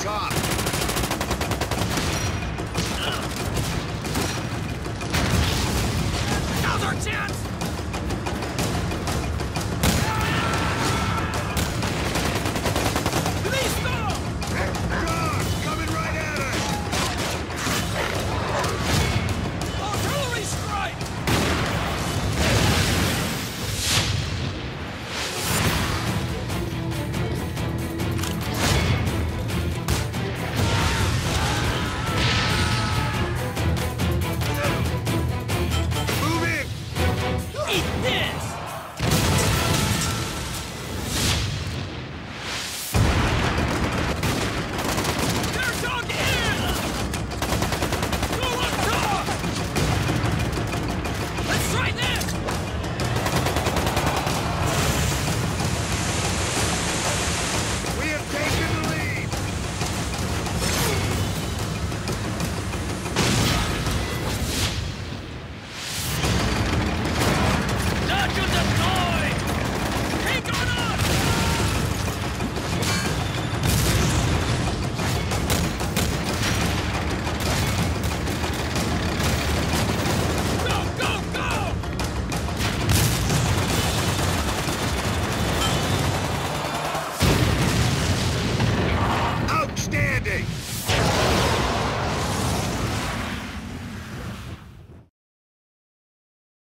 top. Now's our chance! Coming right at us! Artillery strike! Move in! Eat this! They're dug in! Go up top! Let's try this! We have taken the lead! Not to deploy! Take on us! Go, go, go! Outstanding!